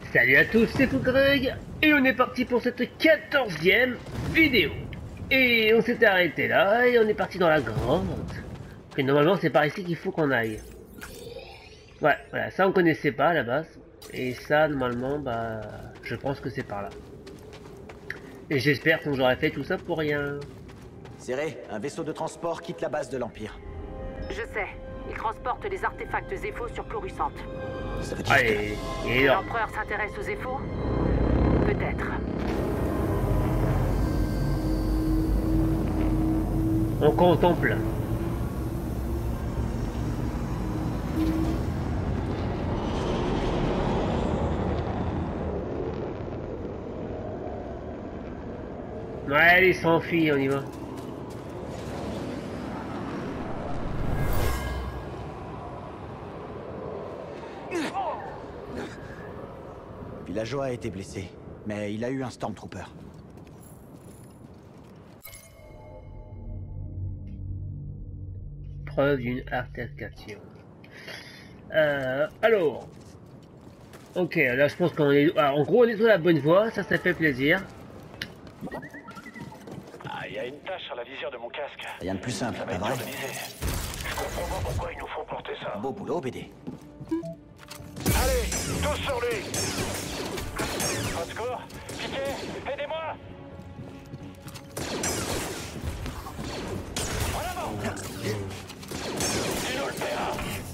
Salut à tous, c'est Fougreg et on est parti pour cette 14e vidéo. Et on s'était arrêté là et on est parti dans la grotte. Et normalement c'est par ici qu'il faut qu'on aille. Ouais, voilà, ça on connaissait pas à la base. Et ça normalement, bah, je pense que c'est par là. Et j'espère qu'on j'aurais fait tout ça pour rien. Serré, un vaisseau de transport quitte la base de l'Empire. Je sais. Il transporte des artefacts Zeffo sur Coruscant. Ça veut dire Allez, et Que alors, l'Empereur s'intéresse aux Zeffo? Peut-être. on contemple. Ouais, allez, s'enfuit, on y va. Le villageois a été blessé, mais il a eu un Stormtrooper. Preuve d'une altercation. Alors. Ok, là je pense qu'on est... Alors, en gros on est sur la bonne voie, ça fait plaisir. Ah, il y a une tache sur la visière de mon casque. Rien de plus simple, Ça va pas être vrai? dur de viser. Je comprends pas pourquoi ils nous font porter ça. Beau boulot, BD. Allez, tous sur lui. Au secours. Pitié, aidez-moi. En avant. Tu nous le paieras.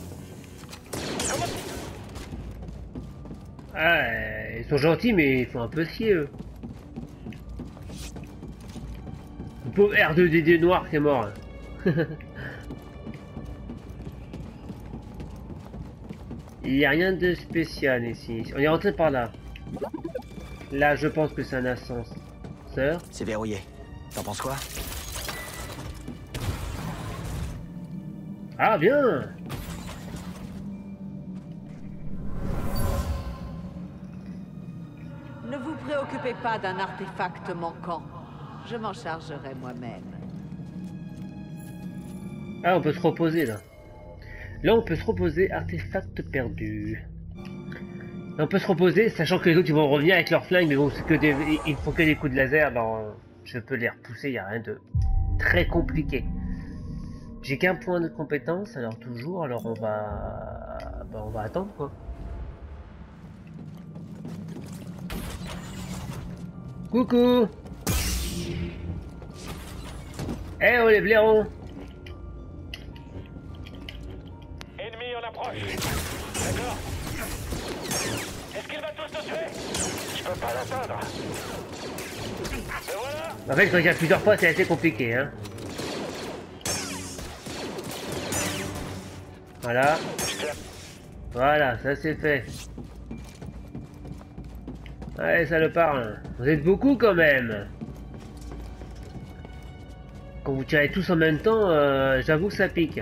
Ah, ils sont gentils mais ils font un peu chier eux. Le pauvre R2D2 noir qui est mort. Il n'y a rien de spécial ici. On est rentré par là. Là je pense que c'est un ascenseur. C'est verrouillé. T'en penses quoi? Ah bien. Ne vous préoccupez pas d'un artefact manquant. Je m'en chargerai moi-même. Ah, on peut se reposer là. Là, on peut se reposer, artefact perdu. Là, on peut se reposer, sachant que les autres ils vont revenir avec leurs flingues, mais bon, c'est que des... ils font que des coups de laser, alors je peux les repousser, il n'y a rien de très compliqué. J'ai qu'un point de compétence, alors toujours, alors on va... Bah, on va attendre quoi. Coucou. Eh oh les blaireaux. Ennemi en approche. D'accord. Est-ce qu'il va tous nous tuer? Je peux pas l'atteindre. Et voilà. En fait, quand il y a plusieurs fois, c'est assez compliqué, hein. Voilà. Voilà, ça c'est fait. Allez, salopard. Vous êtes beaucoup quand même. Quand vous tirez tous en même temps, j'avoue que ça pique.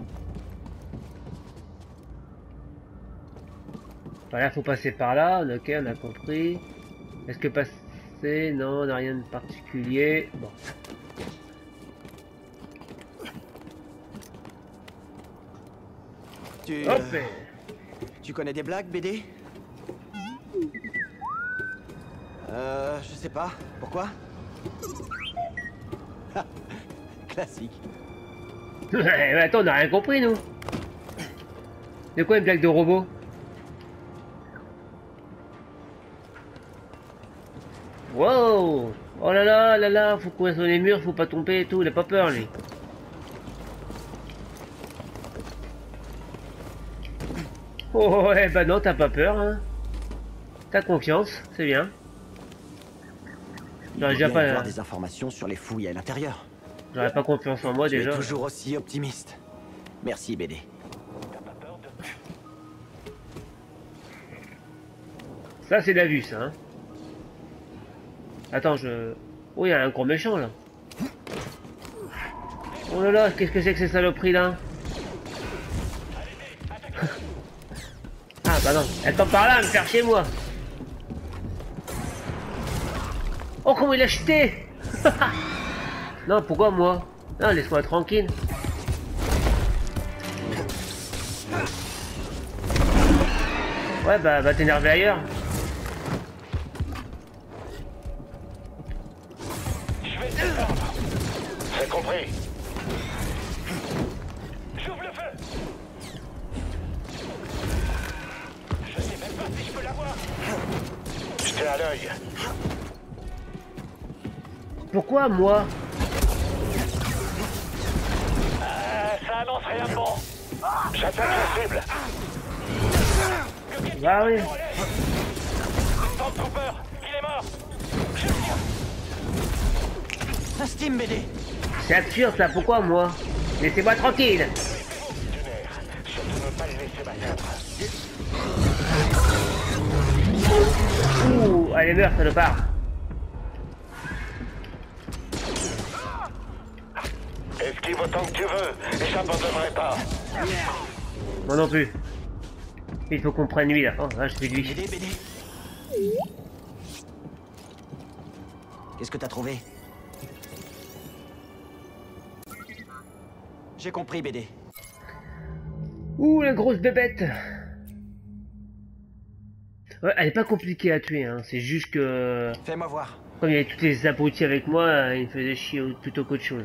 Voilà, faut passer par là. Ok, on a compris. Est-ce que passer? Non, on n'a rien de particulier. Bon. Hop. Tu connais des blagues, BD? Je sais pas. Pourquoi? Classique. Mais attends, on n'a rien compris, nous. C'est quoi une blague de robot? Wow! Oh là là, faut courir sur les murs, faut pas tomber et tout, il a pas peur, lui. Oh ouais, bah non, t'as pas peur, hein. T'as confiance, c'est bien. Il faut J'aurais bien pas... avoir des informations sur les fouilles à l'intérieur. J'aurais pas confiance en moi Tu es déjà. toujours aussi optimiste. Merci, BD. Ça c'est de la vue ça hein. Attends je... Oh il y a un gros méchant là. Oh là là, qu'est-ce que c'est que ces saloperies là? Ah bah non, elle tombe par là à me faire chez moi. Oh comment il a chuté. Non pourquoi moi? Non laisse-moi tranquille. Ouais bah va t'énerver ailleurs. œil. Pourquoi moi? Ça annonce rien de bon. J'attaque la cible. Bah oui. Stormtrooper, il est mort. Un Steam BD. C'est absurde ça, pourquoi moi? Laissez-moi tranquille. Je ne veux pas les laisser m'atteindre. Ouh, allez meurt, ça le part. Esquive autant que tu veux, et j'abandonnerai pas. Moi non plus. Il faut qu'on prenne lui là. Oh, là je fais de lui. BD, BD. Qu'est-ce que t'as trouvé? J'ai compris, BD. Ouh, la grosse bébête. Ouais, elle est pas compliquée à tuer, hein. C'est juste que... Fais-moi voir. Comme il y avait tous les abrutis avec moi, il me faisait chier plutôt qu'autre chose.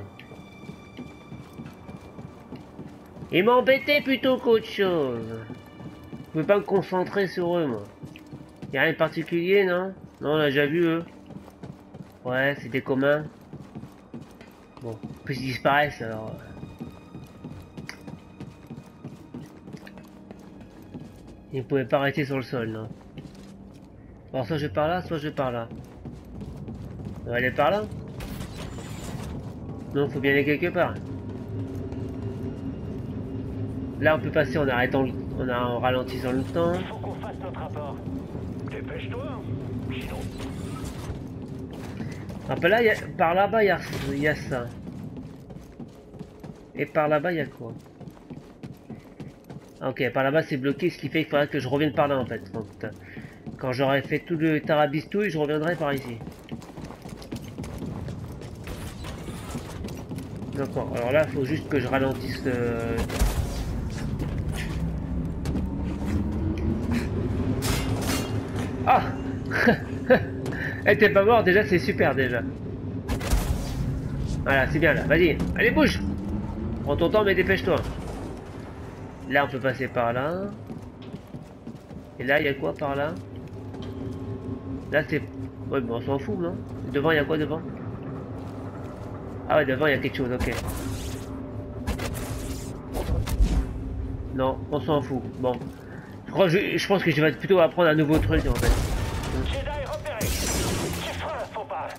Il m'embêtait plutôt qu'autre chose. Je pouvais pas me concentrer sur eux, moi. Y'a rien de particulier, non? Non, on l'a déjà vu, eux. Ouais, c'est des communs. Bon, plus ils disparaissent, alors... Ils ne pouvaient pas arrêter sur le sol, non? Alors soit je vais par là, soit je vais par là. On va aller par là? Non, faut bien aller quelque part. Là on peut passer en arrêtant, en ralentissant le temps. Il faut qu'on fasse notre rapport. Dépêche-toi, sinon... Ah, bah là, par là-bas il y a ça. Et par là-bas il y a quoi? Ok, par là-bas c'est bloqué, ce qui fait qu'il faudra que je revienne par là en fait. Donc, quand j'aurai fait tout le tarabistouille, je reviendrai par ici. D'accord, alors là il faut juste que je ralentisse... Ah. Elle était pas mort déjà, c'est super déjà. Voilà, c'est bien là, vas-y, allez bouge. Prends ton temps mais dépêche-toi. Là on peut passer par là. Et là il y a quoi par là? Là c'est... Ouais mais on s'en fout non? Devant il y a quoi devant? Ah ouais devant il y a quelque chose, ok. Non, on s'en fout, bon. Je pense que je vais plutôt apprendre un nouveau truc en fait. Jedi repéré. Tu feras un faux pas.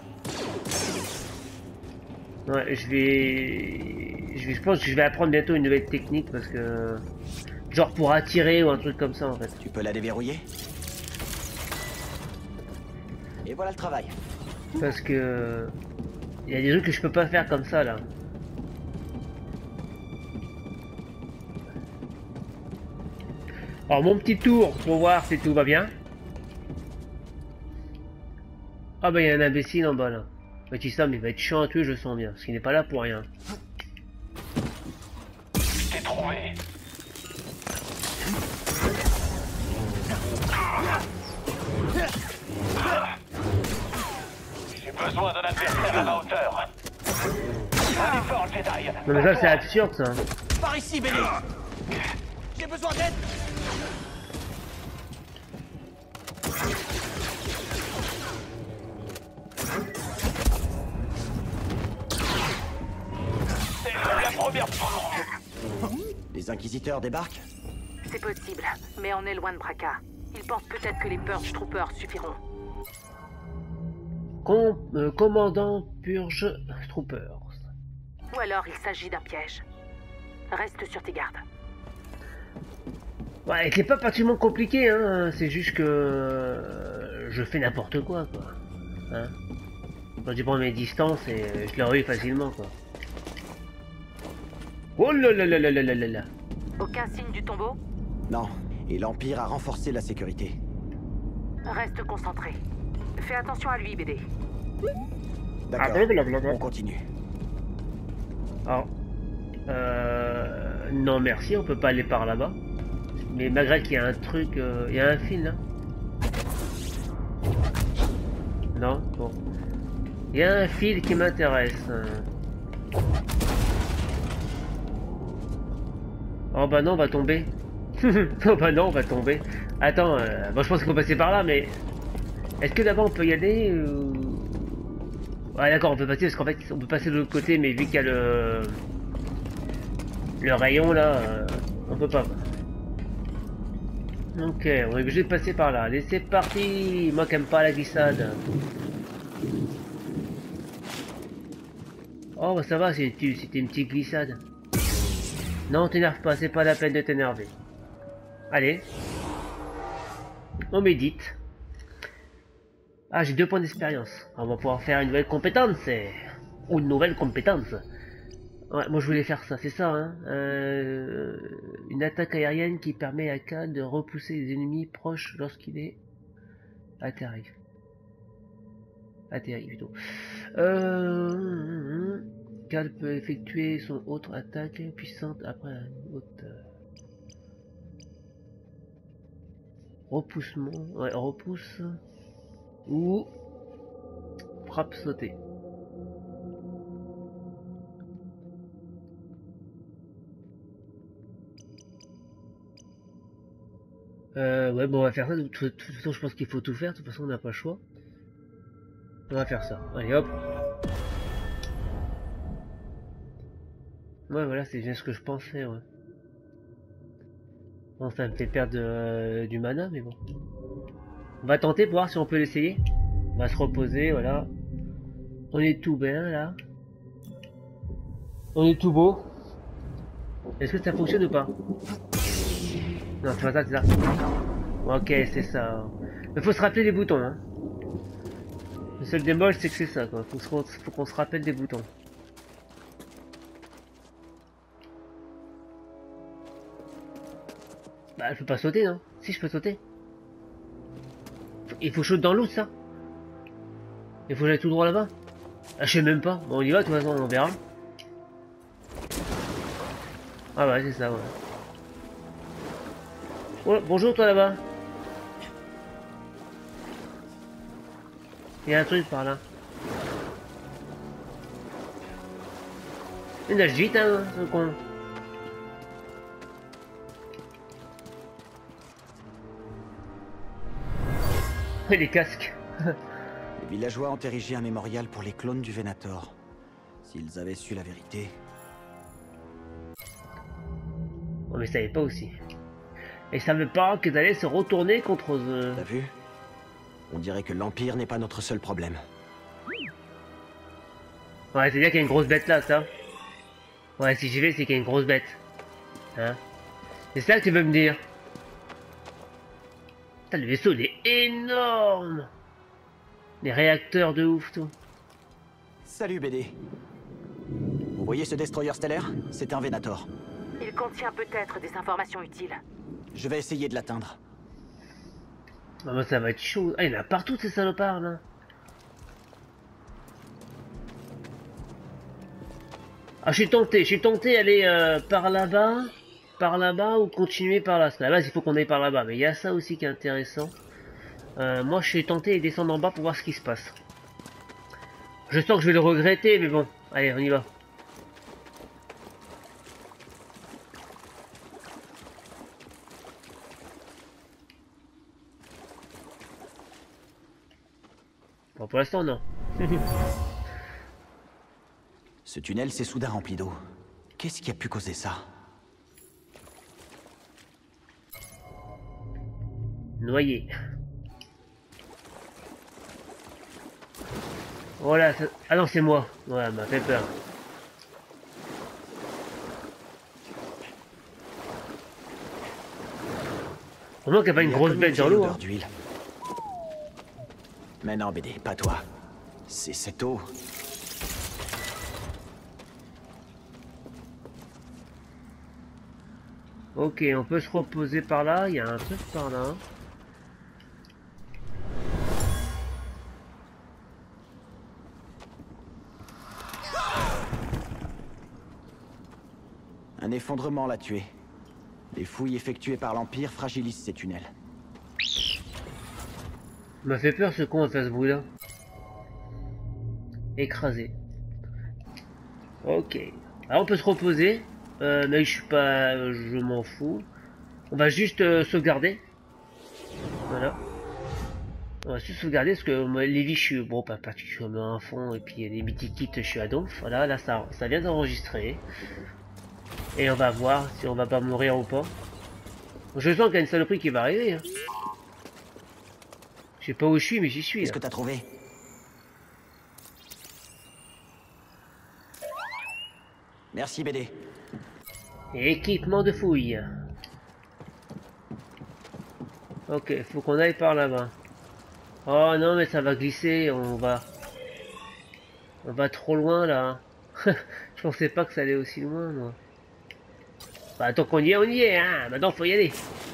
Ouais, je pense que je vais apprendre bientôt une nouvelle technique parce que... Genre pour attirer ou un truc comme ça en fait. Tu peux la déverrouiller? Et voilà le travail. Parce que... Il y a des trucs que je peux pas faire comme ça là. Alors mon petit tour pour voir si tout va bien. Ah bah il y a un imbécile en bas là. Petit Sam il va être chiant à tuer, je sens bien. Parce qu'il n'est pas là pour rien. T'es trouvé. J'ai besoin d'un adversaire à ma hauteur. Un effort, Jedi. Non mais ça c'est absurde ça. Par ici, BD. J'ai besoin d'aide. C'est la première fois. Les inquisiteurs débarquent? C'est possible, mais on est loin de Braca. Ils pensent peut-être que les Purge Troopers suffiront. Commandant Purge Troopers. Ou alors il s'agit d'un piège. Reste sur tes gardes. Ouais, c'est pas particulièrement compliqué, hein. C'est juste que je fais n'importe quoi, Hein. Quand je prends mes distances et je les eu facilement, quoi. Oh là là là là là là là là. Aucun signe du tombeau? Non. Et l'Empire a renforcé la sécurité. Reste concentré. Fais attention à lui, BD. D'accord. On continue. Alors, non merci, on peut pas aller par là-bas. Mais malgré qu'il y a un truc, il y a un fil là. Non, bon. Il y a un fil qui m'intéresse. Oh bah non, on va tomber. Oh bah non, on va tomber. Attends, bon, je pense qu'il faut passer par là, mais Est-ce que d'abord on peut y aller Ouais d'accord, on peut passer parce qu'en fait on peut passer de l'autre côté, mais vu qu'il y a le rayon là, on peut pas. Ok, on est obligé de passer par là. Allez, c'est parti. Moi qui aime pas la glissade. Oh bah ça va, c'était une petite glissade. Non, t'énerve pas, c'est pas la peine de t'énerver. Allez. On médite. Ah, j'ai 2 points d'expérience. On va pouvoir faire une nouvelle compétence. Ou une nouvelle compétence. Ouais, moi je voulais faire ça, c'est ça, hein. Une attaque aérienne qui permet à Cal de repousser les ennemis proches lorsqu'il est atterri. Atterri plutôt. Cal peut effectuer son autre attaque puissante après une haute. Repoussement, ouais, repousse. Ou frappe sautée. Ouais, bon, on va faire ça. De toute façon, je pense qu'il faut tout faire. De toute façon, on n'a pas le choix. On va faire ça. Allez, hop. Ouais, voilà, c'est bien ce que je pensais, ouais. Bon, ça me fait perdre du mana, mais bon. On va tenter pour voir si on peut l'essayer. On va se reposer, voilà. On est tout bien, là. On est tout beau. Est-ce que ça fonctionne ou pas? Non, c'est pas ça, c'est ça. Ok, c'est ça. Il faut se rappeler des boutons, hein. Le seul bémol, c'est que c'est ça, quoi. Faut qu'on se rappelle des boutons. Bah, je peux pas sauter, non? Si, je peux sauter. Il faut sauter dans l'eau, ça. Il faut que j'aille tout droit là-bas. Ah, je sais même pas. Bon, on y va, de toute façon, on verra. Ah ouais, c'est ça, ouais. Oh, bonjour, toi, là-bas. Il y a un truc par là. Il nage vite, hein, ce con. Et les casques. Les villageois ont érigé un mémorial pour les clones du Venator. S'ils avaient su la vérité... Oh, mais ils savaient pas aussi. Ils savaient pas qu'ils allaient se retourner contre eux. T'as vu? On dirait que l'Empire n'est pas notre seul problème. Ouais, c'est bien qu'il y a une grosse bête là, ça. Ouais, si j'y vais, c'est qu'il y a une grosse bête. Hein? C'est ça que tu veux me dire? Putain, le vaisseau, il est énorme! Les réacteurs de ouf, tout. Salut, BD. Vous voyez ce destroyer stellaire? C'est un Venator. Il contient peut-être des informations utiles. Je vais essayer de l'atteindre. Ah, bah, ça va être chaud. Ah, il y en a partout, ces salopards, là. Ah, je suis tenté d'aller par là-bas, ou continuer par là. Parce qu'à la base, il faut qu'on aille par là-bas. Mais il y a ça aussi qui est intéressant. Moi, je suis tenté de descendre en bas pour voir ce qui se passe. Je sens que je vais le regretter, mais bon. Allez, on y va. Bon, pour l'instant, non. Ce tunnel s'est soudain rempli d'eau. Qu'est-ce qui a pu causer ça? Noyé. Voilà. Ça... Ah non, c'est moi. Ouais, elle m'a fait peur. Au moins qu'il n'y a pas une grosse bête dans l'eau. Hein. Mais non, BD, pas toi. C'est cette eau. Ok, on peut se reposer par là. Il y a un truc par là. Un effondrement l'a tué. Les fouilles effectuées par l'Empire fragilisent ces tunnels. Il m'a fait peur ce con à faire ce bruit là. Écrasé. Ok. Alors on peut se reposer. Mais je suis pas... je m'en fous. On va juste sauvegarder. Voilà. On va juste sauvegarder parce que moi, Lévi, je suis bon, pas particulièrement à fond, et puis les mythiques, je suis à donf. Voilà, là, ça vient d'enregistrer. Et on va voir si on va pas mourir ou pas. Je sens qu'il y a une saloperie qui va arriver. Hein. Je sais pas où je suis, mais j'y suis. Qu'est-ce que t'as trouvé? Merci, BD. Équipement de fouille. Ok, faut qu'on aille par là-bas. Oh non, mais ça va glisser, on va trop loin là. Je pensais pas que ça allait aussi loin, moi. Bah, tant qu'on y est, on y est, hein. Maintenant, faut y aller.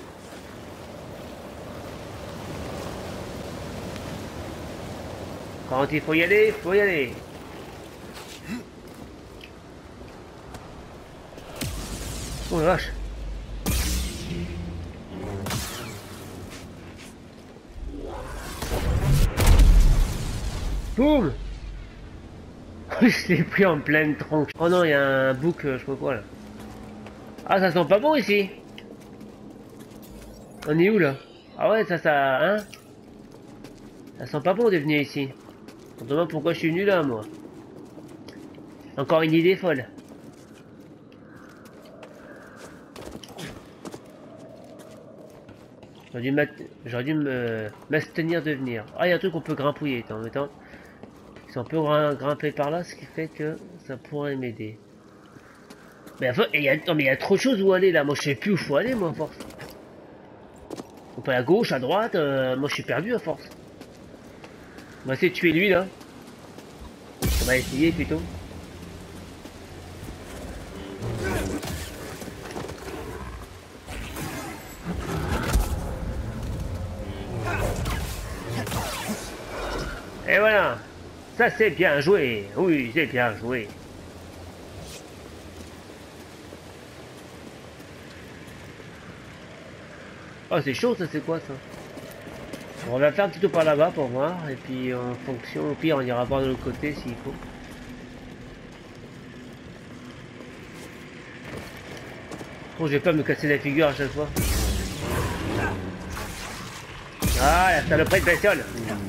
Quand il faut y aller, faut y aller. Oh la vache. Boum. Je l'ai pris en pleine tronche. Oh non, il y a un bouc, je sais pas quoi là. Ah, ça sent pas bon ici. On est où là? Ah ouais, ça, hein? Ça sent pas bon de venir ici. On se demande pourquoi je suis venu là, moi. Encore une idée folle. J'aurais dû m'abstenir de venir. Ah, il y a un truc qu'on peut grimpouiller. Attends. Si on peut grimper par là, ce qui fait que ça pourrait m'aider. Mais il y a trop de choses où aller là. Moi, je sais plus où faut aller, moi, à force. On peut à gauche, à droite. Moi, je suis perdu à force. On va essayer de tuer lui là. On va essayer plutôt. Et voilà. Ça c'est bien joué. Oui, c'est bien joué. Oh, c'est chaud ça, c'est quoi ça? On va faire un petit tour par là-bas pour voir. Et puis en fonction, au pire, on ira voir de l'autre côté s'il faut. Bon, je vais pas me casser la figure à chaque fois. Ah, la saloperie de bestiole.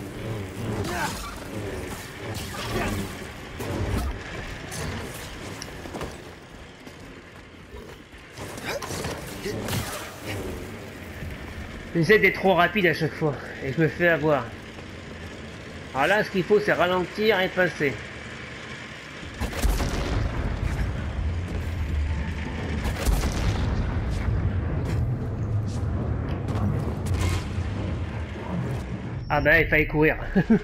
J'essaie d'être trop rapide à chaque fois et je me fais avoir. Alors là, ce qu'il faut, c'est ralentir et passer. Ah ben, il fallait courir.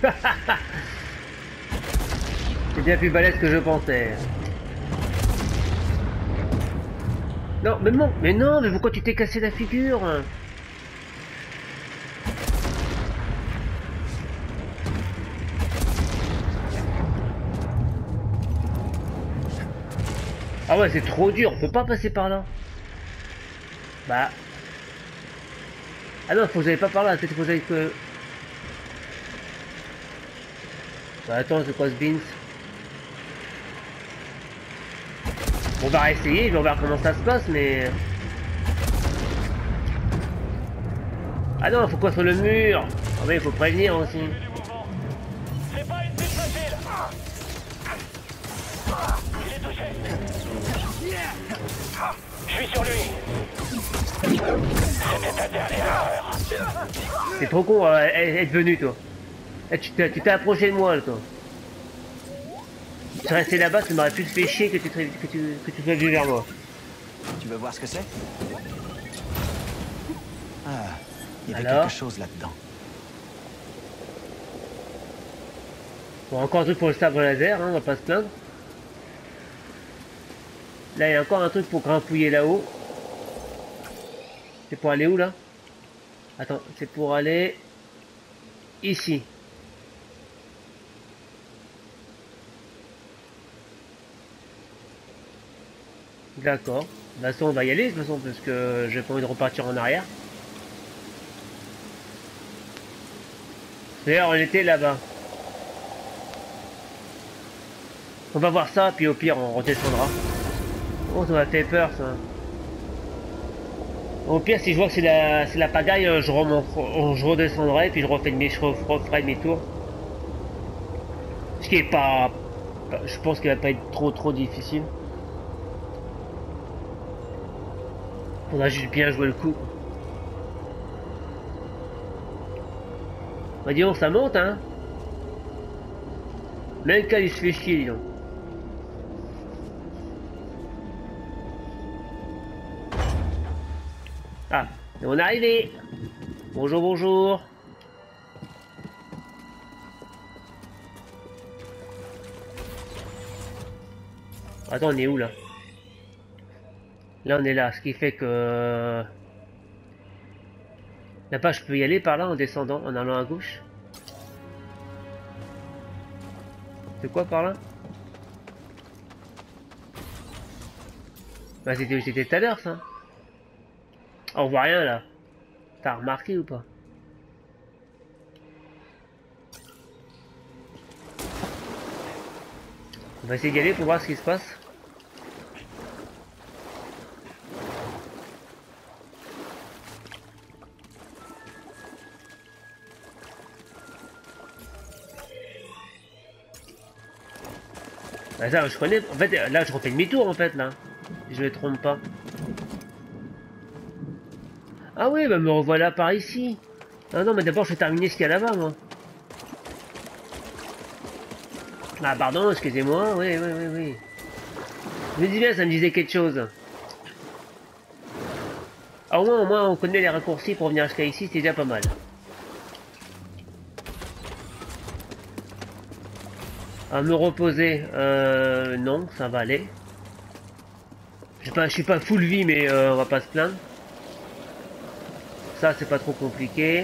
C'est bien plus balèze que je pensais. Non, mais pourquoi tu t'es cassé la figure? Ah ouais, c'est trop dur, on peut pas passer par là. Bah. Ah non, faut que j'aille pas par là, peut-être faut que j'aille que... Bah attends, c'est quoi ce beans? On va essayer, on va voir comment ça se passe, mais... Ah non, faut quoi sur le mur? Ah oui, il faut prévenir aussi. C'est pas une piste facile. Il est touché. Je suis sur lui. C'était ta dernière erreur. C'est trop con être venu, toi. Tu t'es approché de moi, là, toi. Tu serais resté là-bas, ça m'aurait plus fait chier que tu sois venu vers moi. Tu veux voir ce que c'est? Ah, il y avait alors quelque chose là-dedans. Bon, encore un truc pour le sabre laser, hein, on va pas se plaindre. Là, il y a encore un truc pour grimpouiller là-haut. C'est pour aller où, là? Attends, c'est pour aller... ici. D'accord. De toute façon, on va y aller, de toute façon, parce que j'ai pas envie de repartir en arrière. D'ailleurs, on était là-bas. On va voir ça, puis au pire, on redescendra. Oh, ça m'a fait peur, ça. Au pire, si je vois que c'est la pagaille, je redescendrai, puis je referai demi-tour. Ce qui est pas... Je pense qu'il va pas être trop difficile. Faudra juste bien jouer le coup. Bah dis donc, ça monte, hein. Même quand il se fait chier, dis donc. Ah, et on est arrivé. Bonjour, bonjour. Attends, on est où là? Là, on est là, ce qui fait que... Là-bas, je peux y aller par là en descendant, en allant à gauche. C'est quoi par là? Bah, c'était tout à l'heure, ça. Oh, on voit rien là. T'as remarqué ou pas? On va essayer d'y aller pour voir ce qui se passe. Bah ça, je connais. En fait, là, je refais demi-tour en fait là. Si je me trompe pas. Ah oui, bah me revoilà par ici. Ah non, mais d'abord, je vais terminer ce qu'il y a là-bas, moi. Ah pardon, excusez-moi. Oui. Je me dis bien, ça me disait quelque chose. Ah, au moins, on connaît les raccourcis pour venir jusqu'à ici, c'est déjà pas mal. À me reposer, non, ça va aller. Je suis pas full vie, mais on va pas se plaindre. Ça, c'est pas trop compliqué.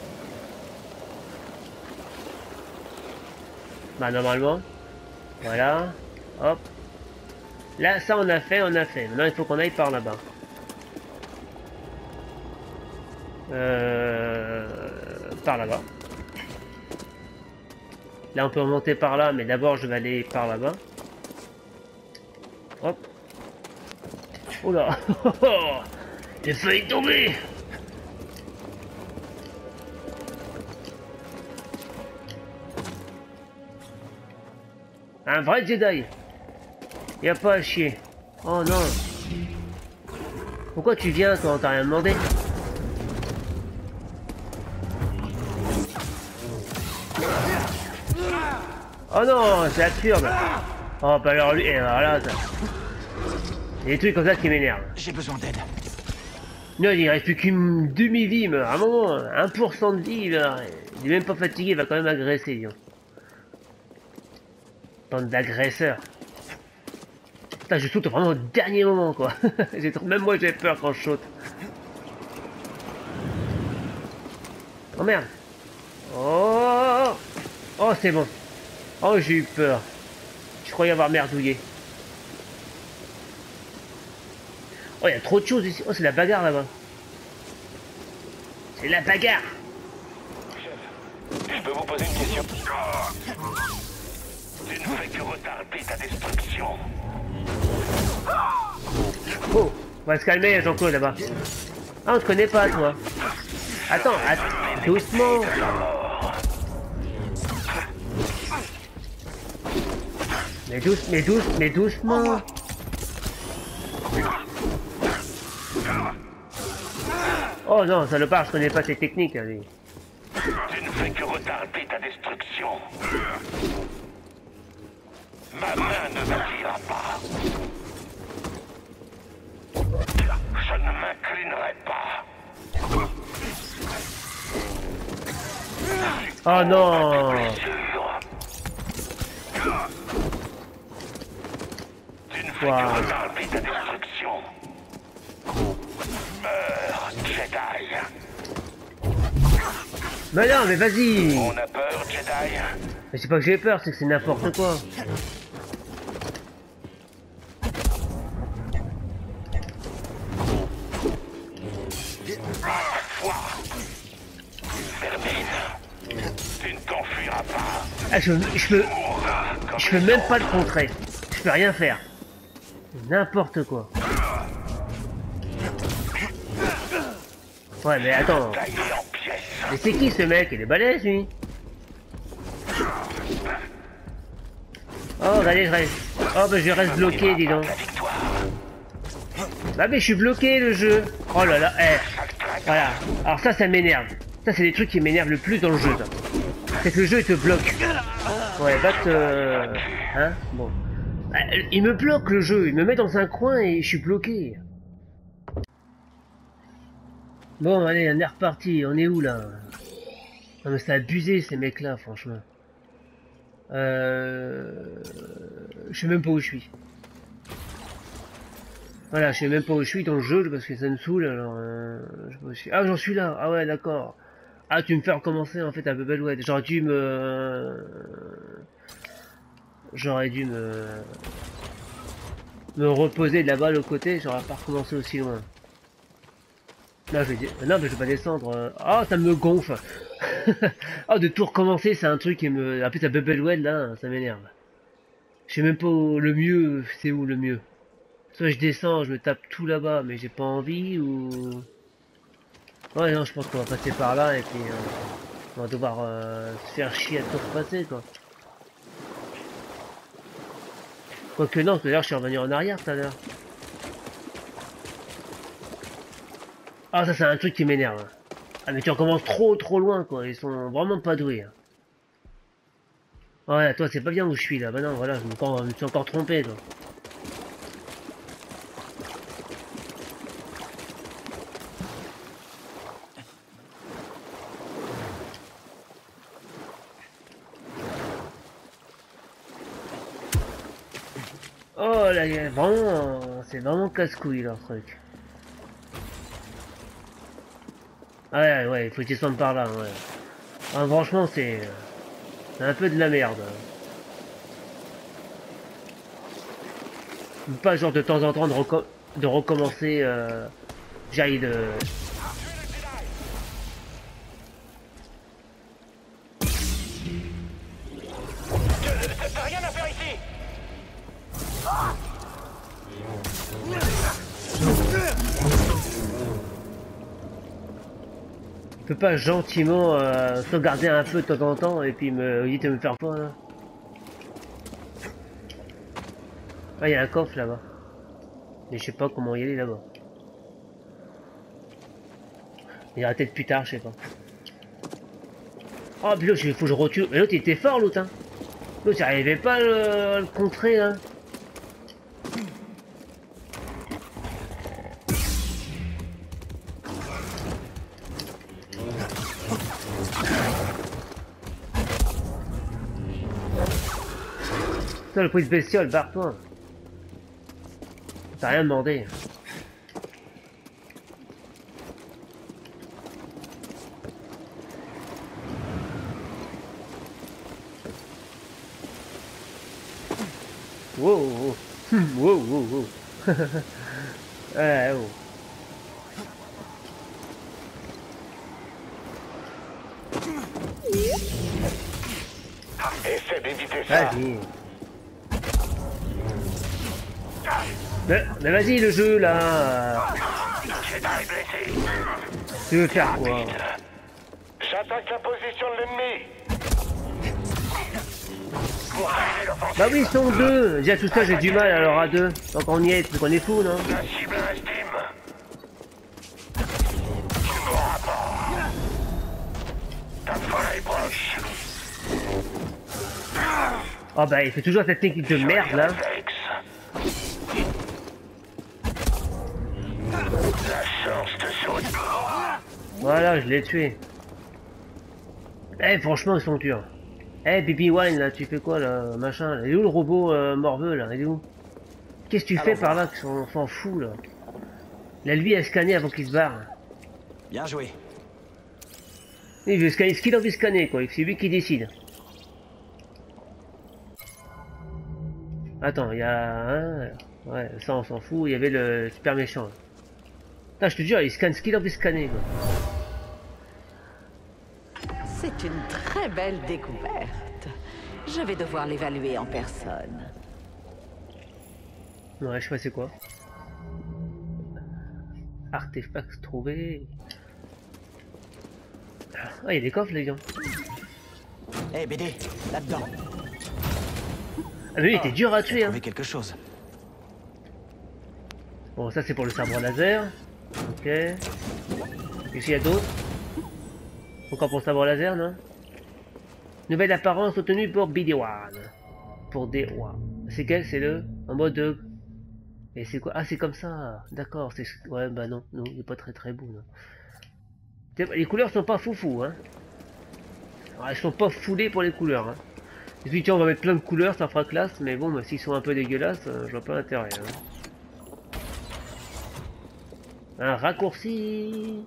Bah, normalement. Voilà. Hop. Là, ça, on a fait. Maintenant, il faut qu'on aille par là-bas. Par là-bas. Là, on peut remonter par là, mais d'abord, je vais aller par là-bas. Hop. Oula. J'ai failli tomber. Un vrai Jedi. Y a pas à chier. Oh non. Pourquoi tu viens quand t'as rien demandé? Oh non, c'est absurde. Oh, pas alors lui. Et voilà, ça. Il y a des trucs comme ça qui m'énervent. J'ai besoin d'aide. Non, il reste plus qu'une demi-vie, mais à un moment, 1% de vie, il est même pas fatigué, il va quand même agresser, disons. Bande d'agresseurs. Putain, je saute vraiment au dernier moment, quoi. Même moi, j'ai peur quand je saute. Oh merde. Oh, oh, c'est bon. Oh, j'ai eu peur. Je croyais avoir merdouillé. Oh, il y a trop de choses ici. Oh, c'est la bagarre là-bas. C'est la bagarre. Chef, je peux vous poser une question? Tu ne fais que retarder ta destruction. Oh, on va se calmer, Jean-Claude, là-bas. Ah, on te connaît pas, toi. Attends, doucement. Mais doucement. Oh non, salopard, je connais pas ces techniques, lui. Tu ne fais que retarder ta destruction. Ma main ne vacillera pas. Je ne m'inclinerai pas. Oh non. Tu ne fais que retarder ta destruction. Meurs, Jedi. Mais non, mais vas-y. On a peur, Jedi. Mais c'est pas que j'ai peur, c'est que c'est n'importe quoi. Tu ne t'enfuiras pas. Ah, je peux même pas le contrer. Je peux rien faire. N'importe quoi. Ouais, mais attends. taillé en pièces. Mais c'est qui ce mec? Il est balèze, lui. Oh, allez, je reste. Oh, bah je reste bloqué, dis donc. La victoire. Bah, mais je suis bloqué, le jeu. Oh là là, eh. Voilà. Alors ça m'énerve. Ça, c'est les trucs qui m'énervent le plus dans le jeu, ça. C'est que le jeu, il te bloque. Ouais, hein? Bon. Il me bloque, le jeu. Il me met dans un coin et je suis bloqué. Bon, allez, on est reparti. On est où, là? Non, mais c'est abusé, ces mecs-là, franchement. Je sais même pas où je suis. Voilà, je sais même pas où je suis dans le jeu parce que ça me saoule. Alors, je sais pas où je suis. Ah, j'en suis là. Ah ouais, d'accord. Ah, tu me fais recommencer en fait à Bebelouette. J'aurais dû me reposer de là-bas, le côté. J'aurais pas recommencé aussi loin. Non, non, mais je vais pas descendre. Ah, ça me gonfle. Ah, de tout recommencer, c'est un truc qui me. En plus, à Bebelouette là, ça m'énerve. Je sais même pas où le mieux. C'est où le mieux? Soit je descends, je me tape tout là-bas, mais j'ai pas envie ou. Ouais, non, je pense qu'on va passer par là et puis on va devoir se faire chier à tout repasser quoi. Quoique non, tout à l'heure je suis revenu en arrière tout à l'heure. Ah, ça c'est un truc qui m'énerve. Ah, mais tu recommences trop loin quoi, ils sont vraiment pas doués. Ouais, toi c'est pas bien où je suis là, bah non, voilà, je me suis encore trompé quoi. Oh là, vraiment, c'est vraiment casse-couille leur truc. Ouais, il faut que tu descendes par là, ouais. Ah, franchement, c'est un peu de la merde. Pas genre de temps en temps de recommencer, j'aille de... T'as rien à faire ici. Tu peux pas gentiment sauvegarder un peu de temps en temps et puis me dire de me faire quoi là? Ah, il y a un coffre là-bas. Mais je sais pas comment y aller là-bas. Il y aura peut-être plus tard, je sais pas. Oh, puis l'autre, il faut que je retue. Mais l'autre, il était fort, l'autre, hein. L'autre, j'arrivais pas à le contrer, là. Toi, le prix de bestiole, barre-toi. T'as rien demandé. Wow, wow, wow, wow, wow. Ouais, oh. Essaie d'éviter ça. Vas-y. Mais vas-y, le jeu, là. Jedi blessé. Tu veux faire quoi? J'attaque la position de l'ennemi. Bah oui, ils sont deux. Déjà tout ça, j'ai du mal alors à deux. Donc on y est, c'est qu'on est fou, non? La cible estime. Tu m'auras pas. Ta fin est proche. Oh bah il fait toujours cette technique de merde là. La chance te saute. Voilà, je l'ai tué. Eh, franchement, ils sont durs. Eh, Bibi Wine, là, tu fais quoi, là, machin, là? Il est où le robot morveux, là? Il est où? Qu'est-ce que tu fais par là, qu'on s'en fout, là? Là, lui, a scanné avant qu'il se barre. Bien joué. Il veut scanner ce qu'il a envie de scanner, quoi. C'est lui qui décide. Attends, il y a... Hein, ouais, ça, on s'en fout. Il y avait le super méchant. Putain, je te jure, il scanne ce qu'il a envie de scanner, quoi. C'est une très belle découverte. Je vais devoir l'évaluer en personne. Ouais, je sais pas c'est quoi. Artefact trouvé. Ah, il y a des coffres, les gars. Hé, BD, là-dedans. Ah, mais lui, il était dur à tuer, hein. Trouvé quelque chose. Bon, ça, c'est pour le sabre laser. Ok. Qu'est-ce qu'il y a d'autre? Encore pour le sabre laser, non? Nouvelle apparence obtenue pour BD1. Pour D1. C'est quel? C'est le... En mode... Et c'est quoi? Ah, c'est comme ça. D'accord. C'est... Ouais, bah non. Non, il est pas très beau, non. Les couleurs sont pas foufou, hein. Alors, elles sont pas foulées pour les couleurs, hein. Et puis, tiens, on va mettre plein de couleurs, ça fera classe. Mais bon, bah, s'ils sont un peu dégueulasses, je vois pas l'intérêt, hein. Un raccourci.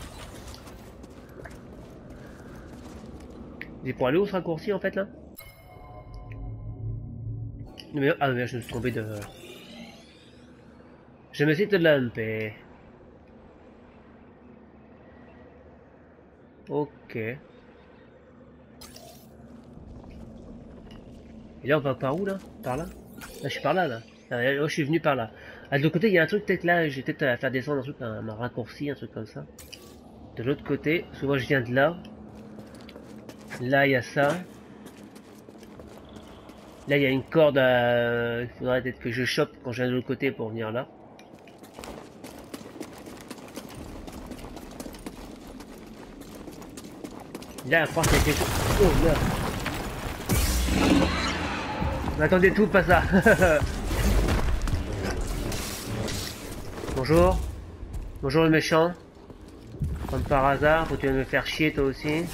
C'est pour aller où ce raccourci en fait là? Mais, ah mais je me suis trompé de... Je me suis de la MP. Ok. Et là on va par où là? Par là? Là je suis par là là. Ah, là, je suis venu par là. Ah de l'autre côté il y a un truc peut-être là, j'ai peut-être à faire descendre un truc, un raccourci, un truc comme ça. De l'autre côté, parce que moi je viens de là. Là il y a ça. Là il y a une corde à... Il faudrait peut-être que je chope quand je viens de l'autre côté pour venir là. Là je crois qu'il y a quelque chose... Oh là. Attendez tout, pas ça. Bonjour. Bonjour le méchant. Comme par hasard, faut que tu viennes me faire chier toi aussi.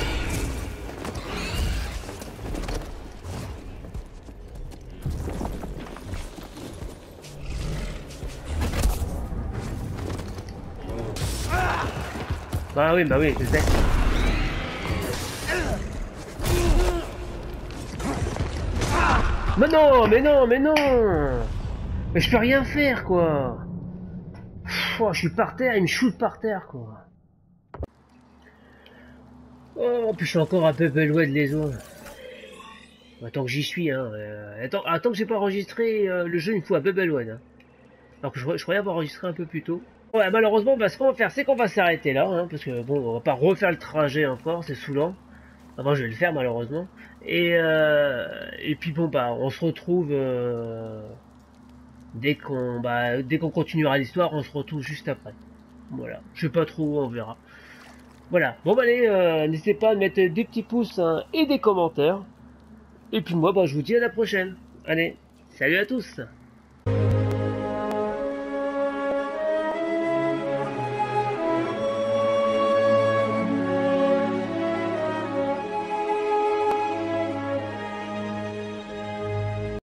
Bah oui, je sais. Mais non, mais non, mais non. Mais je peux rien faire quoi. Oh, je suis par terre, il me shoot par terre quoi. Oh, puis je suis encore un peu loin de les autres. Attends que j'y suis, hein. Attends que j'ai pas enregistré le jeu une fois à Bubblewood. Hein. Alors que je croyais avoir enregistré un peu plus tôt. Ouais, malheureusement, bah, ce qu'on va faire, c'est qu'on va s'arrêter là, hein, parce que bon, on va pas refaire le trajet encore, c'est saoulant. Enfin, je vais le faire malheureusement. Et puis bon, bah, on se retrouve dès qu'on continuera l'histoire, on se retrouve juste après. Voilà, je sais pas trop, on verra. Voilà, bon bah allez, n'hésitez pas à mettre des petits pouces hein, et des commentaires. Et puis moi, bah, je vous dis à la prochaine. Allez, salut à tous.